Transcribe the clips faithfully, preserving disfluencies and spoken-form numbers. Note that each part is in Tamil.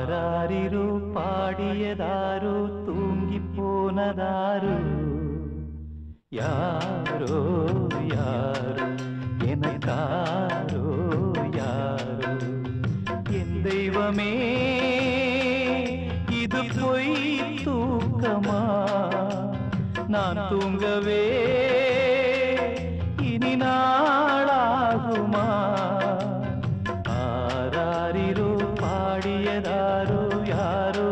ஆராரிரோ பாடியதாரோ தூங்கி போனதாரோ யாரோ யாரோ எனக்காரோ யாரோ என் தெய்வமே இது பொய் தூக்கமா நான் தூங்கவே இனி நாளாகுமா ஆராரிரோ பாடியதாரோ யாரோ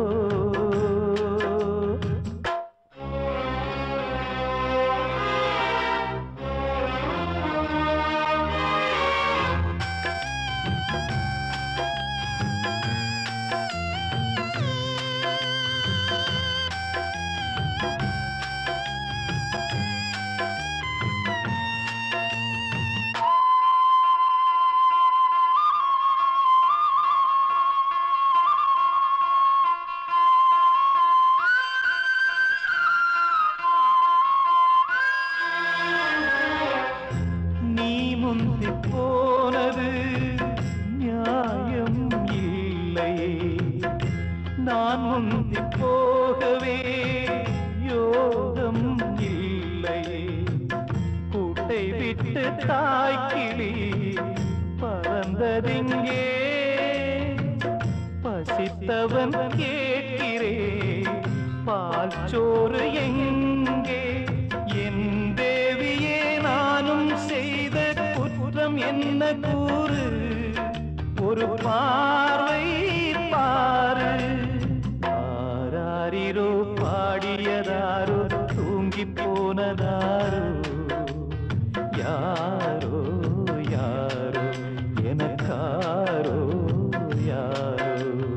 முந்தி போனது நியாயம் இல்லையே நான் முந்தி போகவே யோகம் இல்லையே கூட்டை விட்டு தாய்க்கிளி பறந்ததிங்கே பசித்தவன் கேட்கிறே பால் சோறு எங்கே என் தேவியே நானும் செய்த குற்றம் என்ன கூறு ஒரு பார்வை பாரு ஆராரிரோ பாடியதாரோ தூங்கி போனதாரோ யாரோ யாரோ எனக்காரோ யாரோ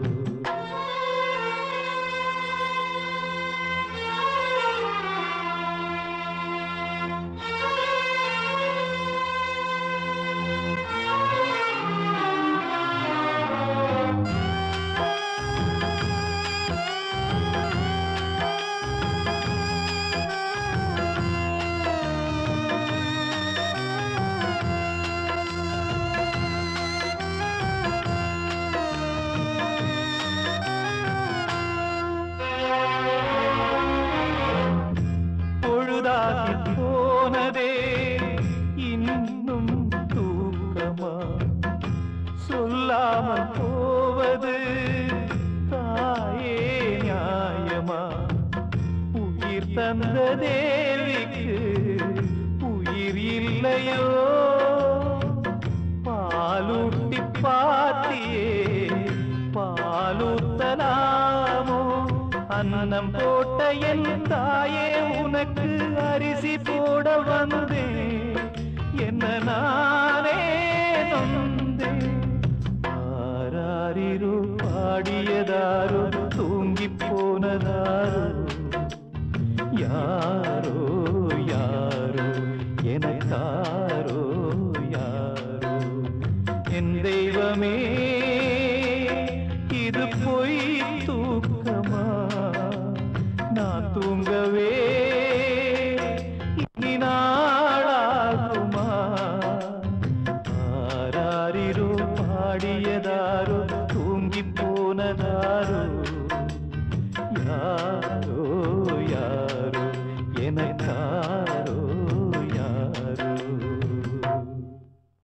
போனதே இன்னும் தூக்கமா சொல்லாமல் போவது தாயே நியாயமா உயிர் தந்த தேவிக்கு உயிர் இல்லையோ பாலூட்டி பாத்தியே பாலூத்தலாமோ அன்னம் போட்ட என் தாயே உனக்கு அரிசி போட வந்தேன் என்ன நானே நொந்தேன் ஆராரிரோ பாடியதாரோ தூங்கி போனதாரோ யாரோ யாரோ எனக்காரோ யாரோ என் தெய்வமே இது பொய் தூக்கமா நான் தூங்கவே இனி நாளாகுமா ஆராரிரோ பாடியதாரோ தூங்கி போனதாரோ யாரோ யாரோ எனக்கா